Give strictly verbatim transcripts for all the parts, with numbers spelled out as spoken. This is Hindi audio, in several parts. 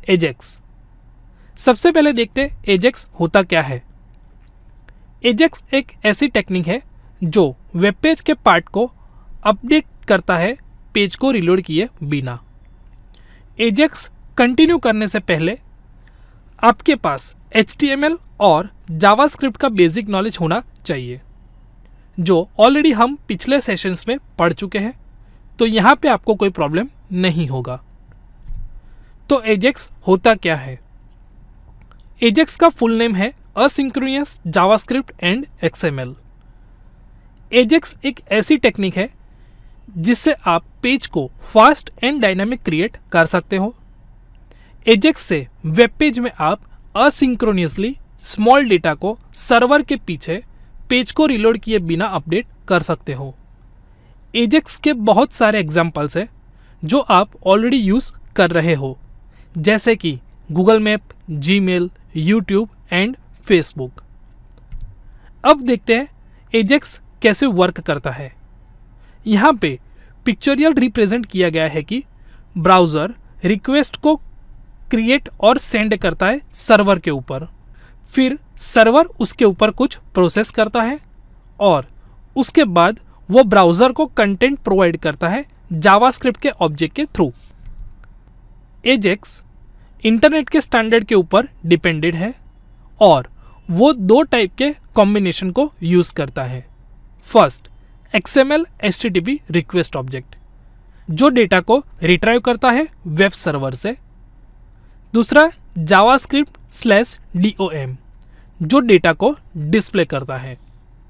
एजेक्स। सबसे पहले देखते हैं एजेक्स होता क्या है। एजेक्स एक ऐसी टेक्निक है जो वेब पेज के पार्ट को अपडेट करता है पेज को रिलोड किए बिना। एजेक्स कंटिन्यू करने से पहले आपके पास एच टी एम एल और जावास्क्रिप्ट का बेसिक नॉलेज होना चाहिए, जो ऑलरेडी हम पिछले सेशंस में पढ़ चुके हैं, तो यहाँ पे आपको कोई प्रॉब्लम नहीं होगा। तो एजेक्स होता क्या है? एजेक्स का फुल नेम है asynchronous JavaScript and X M L. AJAX एक ऐसी टेक्निक है जिससे आप पेज को फास्ट एंड डायनामिक क्रिएट कर सकते हो। एजेक्स से वेब पेज में आप असिंक्रोनियसली स्मॉल डेटा को सर्वर के पीछे पेज को रिलोड किए बिना अपडेट कर सकते हो। एजेक्स के बहुत सारे एग्जाम्पल्स हैं जो आप ऑलरेडी यूज़ कर रहे हो, जैसे कि Google map, Gmail, YouTube and Facebook. अब देखते हैं एजेक्स कैसे वर्क करता है। यहाँ पे पिक्चोरियल रिप्रेजेंट किया गया है कि ब्राउज़र रिक्वेस्ट को क्रिएट और सेंड करता है सर्वर के ऊपर, फिर सर्वर उसके ऊपर कुछ प्रोसेस करता है और उसके बाद वो ब्राउज़र को कंटेंट प्रोवाइड करता है जावास्क्रिप्ट के ऑब्जेक्ट के थ्रू। एजेक्स इंटरनेट के स्टैंडर्ड के ऊपर डिपेंडेड है और वो दो टाइप के कॉम्बिनेशन को यूज़ करता है। First, X M L H T T P request object, जो डेटा को रिट्राइव करता है वेब सर्वर से। दूसरा, JavaScript slash D O M, जो डेटा को डिस्प्ले करता है।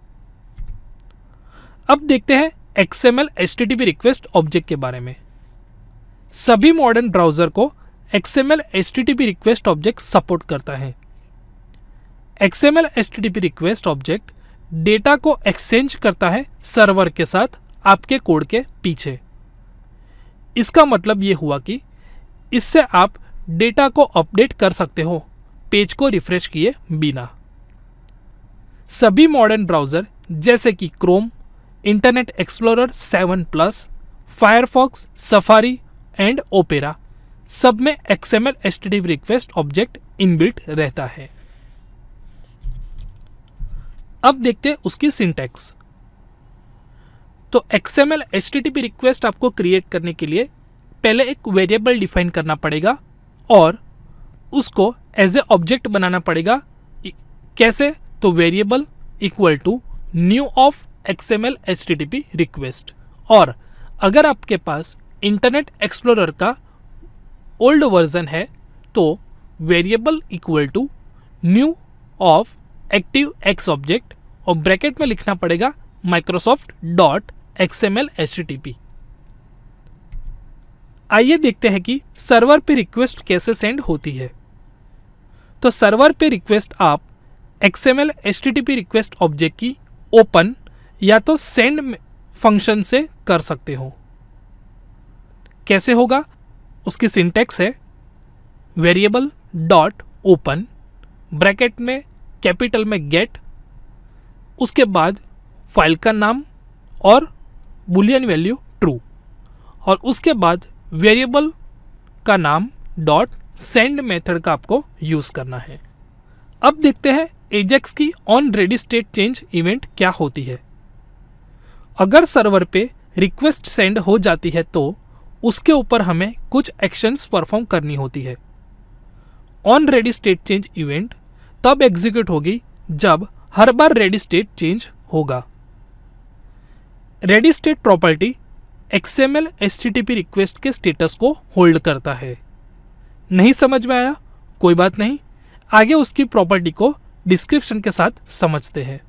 अब देखते हैं X M L H T T P request object के बारे में। सभी मॉडर्न ब्राउज़र को X M L H T T P request object support करता है। X M L H T T P request object data को एक्सचेंज करता है सर्वर के साथ आपके कोड के पीछे। इसका मतलब ये हुआ कि इससे आप डेटा को अपडेट कर सकते हो पेज को रिफ्रेश किए बिना। सभी मॉडर्न ब्राउज़र जैसे कि Chrome, Internet Explorer seven plus, Firefox, Safari and Opera, सब में X M L H T T P request object inbuilt रहता है। अब देखते हैं उसकी सिंटैक्स। तो X M L H T T P request आपको क्रिएट करने के लिए पहले एक वेरिएबल डिफाइन करना पड़ेगा और उसको एज ए ऑब्जेक्ट बनाना पड़ेगा। कैसे? तो variable equal to new of X M L H T T P request, और अगर आपके पास इंटरनेट एक्सप्लोरर का ओल्ड वर्जन है तो variable equal to new of active X object और ब्रैकेट में लिखना पड़ेगा Microsoft dot X M L H T T P. आइए देखते हैं कि सर्वर पे रिक्वेस्ट कैसे सेंड होती है। तो सर्वर पे रिक्वेस्ट आप X M L H T T P request object की ओपन या तो सेंड फंक्शन से कर सकते हो। कैसे होगा? उसकी सिंटैक्स है वेरिएबल डॉट ओपन, ब्रैकेट में कैपिटल में गेट, उसके बाद फाइल का नाम और बुलियन वैल्यू ट्रू, और उसके बाद वेरिएबल का नाम डॉट सेंड मेथड का आपको यूज़ करना है। अब देखते हैं एजेक्स की on ready state change event क्या होती है। अगर सर्वर पे रिक्वेस्ट सेंड हो जाती है तो उसके ऊपर हमें कुछ एक्शंस परफॉर्म करनी होती है। On ready state change event तब एग्जीक्यूट होगी जब हर बार रेडी स्टेट चेंज होगा। Ready state property X M L H T T P request के स्टेटस को होल्ड करता है। नहीं समझ में आया? कोई बात नहीं, आगे उसकी प्रॉपर्टी को डिस्क्रिप्शन के साथ समझते हैं।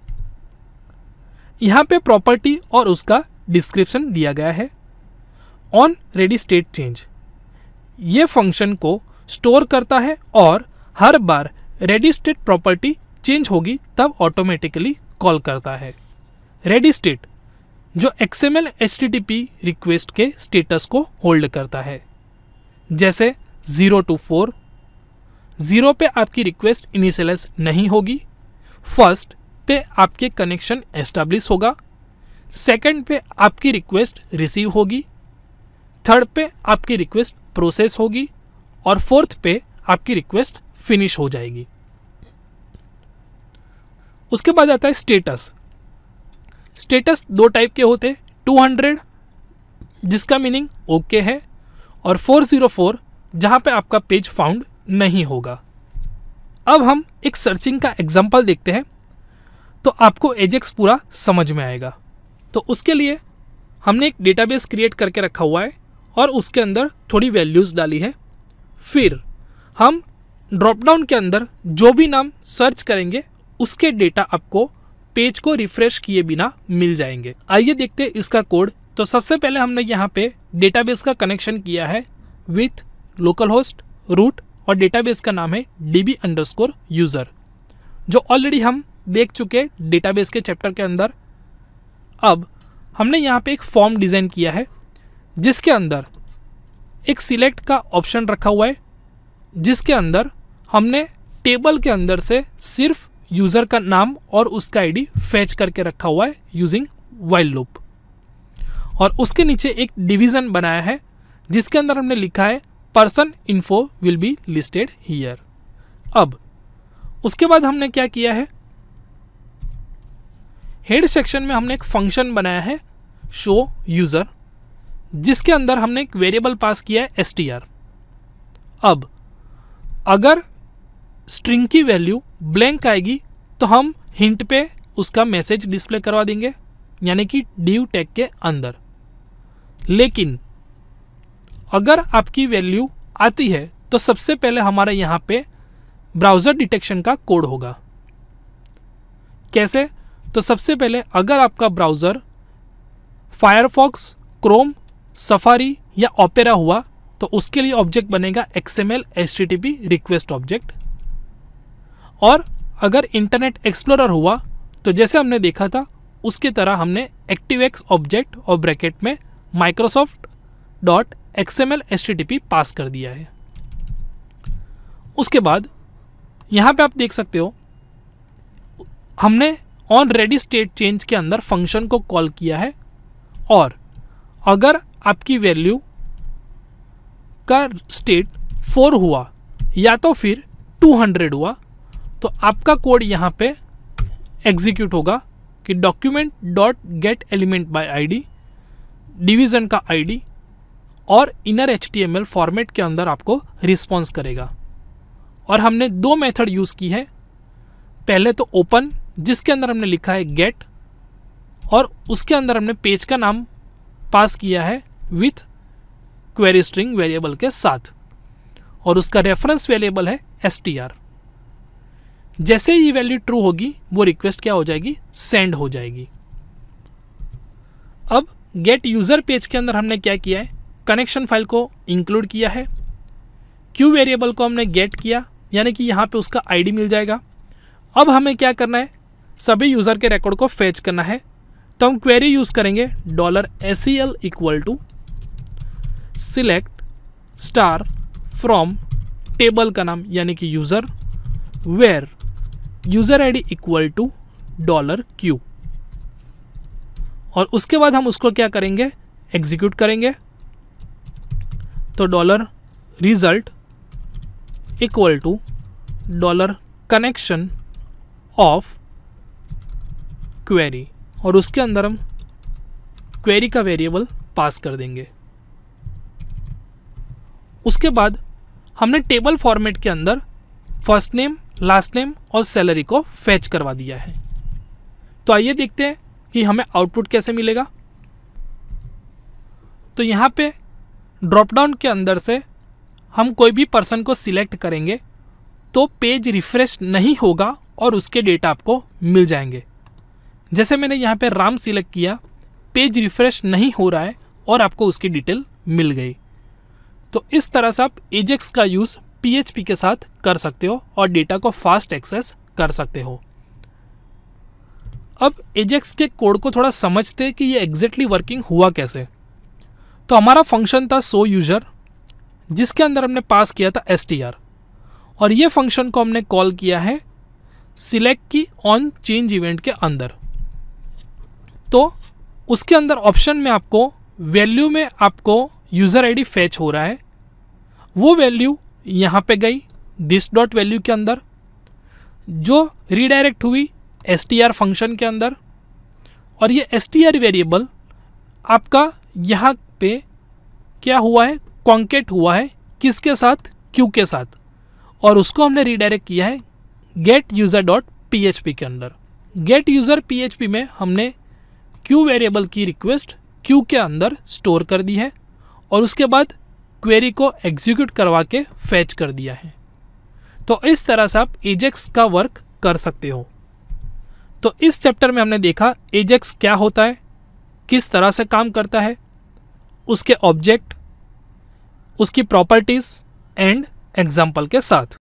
यहाँ पे प्रॉपर्टी और उसका डिस्क्रिप्शन दिया गया है। ऑन रेडी स्टेट चेंज ये फंक्शन को स्टोर करता है और हर बार रेडी स्टेट प्रॉपर्टी चेंज होगी तब ऑटोमेटिकली कॉल करता है। रेडी स्टेट जो X M L H T T P request के स्टेटस को होल्ड करता है, जैसे ज़ीरो टू फोर। ज़ीरो पे आपकी रिक्वेस्ट इनिशियलाइज नहीं होगी, फर्स्ट पे आपके कनेक्शन एस्टैब्लिश होगा, सेकंड पे आपकी रिक्वेस्ट रिसीव होगी, थर्ड पे आपकी रिक्वेस्ट प्रोसेस होगी और फोर्थ पे आपकी रिक्वेस्ट फिनिश हो जाएगी। उसके बाद आता है स्टेटस। स्टेटस दो टाइप के होते हैं, टू हंड्रेड जिसका मीनिंग ओके है, और फोर ज़ीरो फोर जहाँ पे आपका पेज फाउंड नहीं होगा। अब हम एक सर्चिंग का एग्जांपल देखते हैं तो आपको एजेक्स पूरा समझ में आएगा। तो उसके लिए हमने एक डेटाबेस क्रिएट करके रखा हुआ है और उसके अंदर थोड़ी वैल्यूज़ डाली है। फिर हम ड्रॉप डाउन के अंदर जो भी नाम सर्च करेंगे उसके डेटा आपको पेज को रिफ्रेश किए बिना मिल जाएंगे। आइए देखते हैं इसका कोड। तो सबसे पहले हमने यहाँ पे डेटाबेस का कनेक्शन किया है विथ लोकल होस्ट, रूट, और डेटाबेस का नाम है डीबी अंडरस्कोर यूज़र, जो ऑलरेडी हम देख चुके डेटाबेस के चैप्टर के अंदर। अब हमने यहाँ पे एक फॉर्म डिज़ाइन किया है जिसके अंदर एक सिलेक्ट का ऑप्शन रखा हुआ है, जिसके अंदर हमने टेबल के अंदर से सिर्फ यूज़र का नाम और उसका आईडी फैच करके रखा हुआ है यूजिंग व्हाइल लूप। और उसके नीचे एक डिवीज़न बनाया है जिसके अंदर हमने लिखा है person info will be listed here. अब उसके बाद हमने क्या किया है, हेड सेक्शन में हमने एक फंक्शन बनाया है शो यूज़र, जिसके अंदर हमने एक वेरिएबल पास किया है एस टी आर। अब अगर स्ट्रिंग की वैल्यू ब्लैंक आएगी तो हम हिंट पे उसका मैसेज डिस्प्ले करवा देंगे, यानी कि डिव टैग के अंदर। लेकिन अगर आपकी वैल्यू आती है तो सबसे पहले हमारे यहाँ पे ब्राउज़र डिटेक्शन का कोड होगा। कैसे? तो सबसे पहले अगर आपका ब्राउज़र फायरफॉक्स, क्रोम, सफारी या ओपेरा हुआ तो उसके लिए ऑब्जेक्ट बनेगा एक्सएमएल एचटीटीपी रिक्वेस्ट ऑब्जेक्ट। और अगर इंटरनेट एक्सप्लोरर हुआ तो जैसे हमने देखा था उसके तरह हमने एक्टिवएक्स ऑब्जेक्ट और ब्रैकेट में Microsoft dot XML HTTP pass कर दिया है। उसके बाद यहाँ पे आप देख सकते हो हमने ऑन रेडी स्टेट चेंज के अंदर फंक्शन को कॉल किया है, और अगर आपकी वैल्यू का स्टेट फोर हुआ या तो फिर टू हंड्रेड हुआ तो आपका कोड यहाँ पे एग्जीक्यूट होगा कि document dot get element by ID, division का आईडी और इनर एचटीएमएल फॉर्मेट के अंदर आपको रिस्पॉन्स करेगा। और हमने दो मेथड यूज़ की है, पहले तो ओपन जिसके अंदर हमने लिखा है गेट, और उसके अंदर हमने पेज का नाम पास किया है विथ क्वेरी स्ट्रिंग वेरिएबल के साथ, और उसका रेफरेंस वेरिएबल है एस टी आर। जैसे ही ये वैल्यू ट्रू होगी वो रिक्वेस्ट क्या हो जाएगी, सेंड हो जाएगी। अब गेट यूज़र पेज के अंदर हमने क्या किया है, कनेक्शन फाइल को इंक्लूड किया है, क्यू वेरिएबल को हमने गेट किया, यानी कि यहाँ पे उसका आईडी मिल जाएगा। अब हमें क्या करना है, सभी यूज़र के रिकॉर्ड को फेच करना है, तो हम क्वेरी यूज़ करेंगे dollar S E L equal to select star from table का नाम यानी कि user, where user ID equal to dollar Q, और उसके बाद हम उसको क्या करेंगे, एग्जीक्यूट करेंगे। तो dollar result equal to dollar connection of query, और उसके अंदर हम क्वेरी का वेरिएबल पास कर देंगे। उसके बाद हमने टेबल फॉर्मेट के अंदर फर्स्ट नेम, लास्ट नेम और सैलरी को फैच करवा दिया है। तो आइए देखते हैं कि हमें आउटपुट कैसे मिलेगा। तो यहाँ पे ड्रॉप डाउन के अंदर से हम कोई भी पर्सन को सिलेक्ट करेंगे तो पेज रिफ्रेश नहीं होगा और उसके डेटा आपको मिल जाएंगे। जैसे मैंने यहाँ पे राम सिलेक्ट किया, पेज रिफ्रेश नहीं हो रहा है और आपको उसकी डिटेल मिल गई। तो इस तरह से आप एजेक्स का यूज़ पी एच पी के साथ कर सकते हो और डेटा को फास्ट एक्सेस कर सकते हो। अब एजेक्स के कोड को थोड़ा समझते हैं कि ये एग्जैक्टली वर्किंग हुआ कैसे। तो हमारा फंक्शन था सो यूज़र, जिसके अंदर हमने पास किया था एस टी आर, और ये फंक्शन को हमने कॉल किया है सिलेक्ट की ऑन चेंज इवेंट के अंदर। तो उसके अंदर ऑप्शन में आपको वैल्यू में आपको यूज़र आईडी फैच हो रहा है, वो वैल्यू यहाँ पे गई दिस डॉट वैल्यू के अंदर, जो रीडायरेक्ट हुई एस टी आर फंक्शन के अंदर, और ये एस टी आर वेरिएबल आपका यहाँ पे क्या हुआ है, कॉन्केट हुआ है किसके साथ, क्यू के साथ, और उसको हमने रीडायरेक्ट किया है get user dot P H P के अंदर। Get user P H P में हमने क्यू वेरिएबल की रिक्वेस्ट क्यू के अंदर स्टोर कर दी है और उसके बाद क्वेरी को एग्जीक्यूट करवा के फैच कर दिया है। तो इस तरह से आप एजेक्स का वर्क कर सकते हो। तो इस चैप्टर में हमने देखा एजेक्स क्या होता है, किस तरह से काम करता है, उसके ऑब्जेक्ट, उसकी प्रॉपर्टीज एंड एग्जाम्पल के साथ।